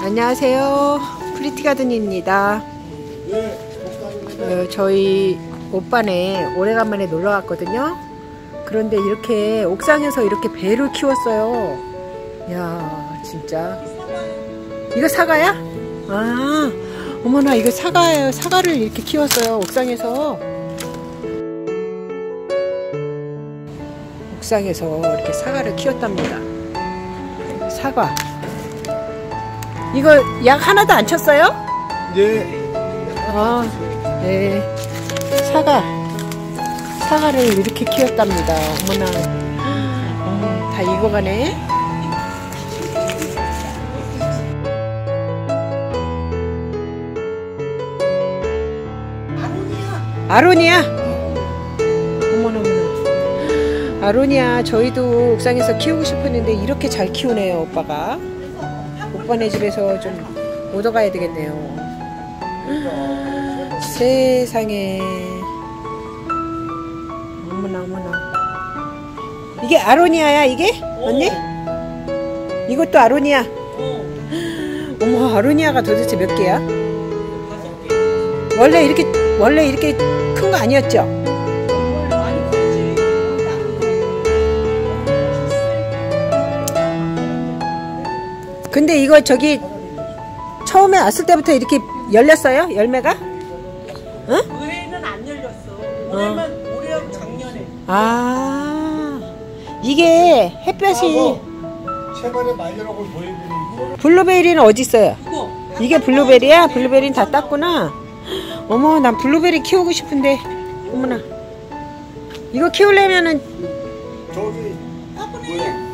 안녕하세요. 프리티가든입니다. 저희 오빠네 오래간만에 놀러 왔거든요. 그런데 이렇게 옥상에서 이렇게 배를 키웠어요. 이야, 진짜. 이거 사과야? 아, 어머나, 이거 사과예요. 사과를 이렇게 키웠어요. 옥상에서. 옥상에서 이렇게 사과를 키웠답니다. 사과. 이거 약 하나도 안 쳤어요? 네. 아, 네. 사과를 이렇게 키웠답니다. 어머나. 다 익어가네. 아로니아. 어머나, 어머나. 아로니아, 저희도 옥상에서 키우고 싶었는데 이렇게 잘 키우네요, 오빠가. 오빠네 집에서 좀 얻어가야 되겠네요. 세상에. 어머나, 어머나. 이게 아로니아야, 이게? 언니? 이것도 아로니아. 어머, 아로니아가 도대체 몇 개야? 원래 이렇게 큰 거 아니었죠? 근데 이거 저기 처음에 왔을 때부터 이렇게 열렸어요? 열매가? 응? 올해는 안 열렸어. 올해만 작년에. 아, 이게 햇볕이. 채반에 말려놓고 보여드리고. 블루베리는 어디 있어요? 이게 블루베리야? 블루베리는 다 땄구나. 어머, 난 블루베리 키우고 싶은데. 어머나. 이거 키우려면은 저기 뭐야?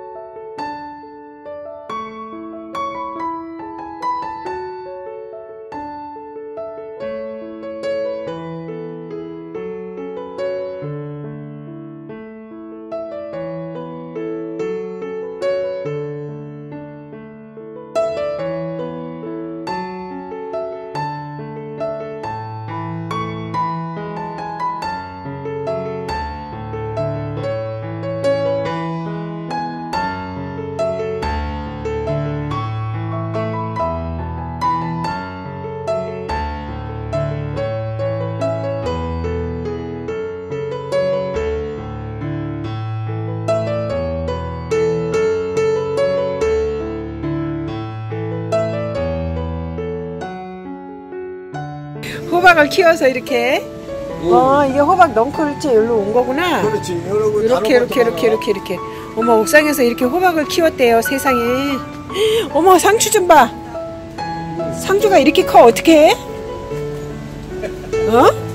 호박을 키워서 이렇게. 이게 호박 넝쿨째 여기로 온 거구나. 그렇지. 이렇게. 어머, 옥상에서 이렇게 호박을 키웠대요. 세상에. 어머, 상추 좀 봐. 상추가 이렇게 커. 어떻게 해? 어?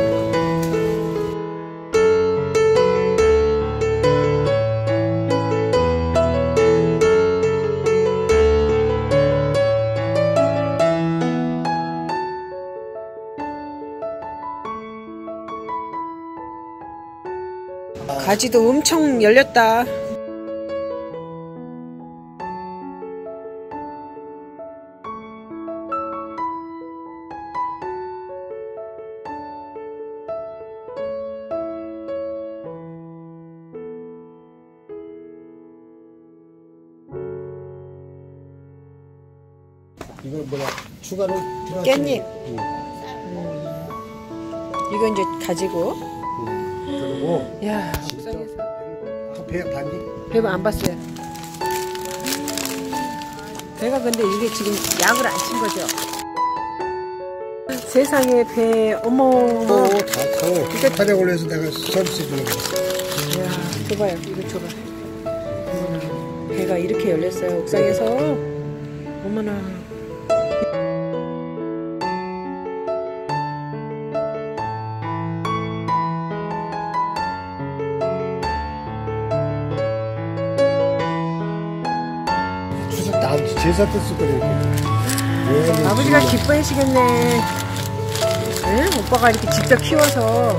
가지도 엄청 열렸다. 이걸 뭐야? 추가로 깻잎. 이거 이제 가지고. 그리고 야, 옥상에서 배 봤니? 배가 안 봤어요. 배가 근데 이게 지금 약을 안 친 거죠? 세상에 배. 어머. 다 이게 촬영을 해서 내가 서비스 주는 거야. 이야, 줘봐요. 이거 줘봐. 어머나, 배가 이렇게 열렸어요. 옥상에서. 어머나. 제사 떴을 거예요. 아버지가 기뻐하시겠네. 응? 오빠가 이렇게 직접 키워서.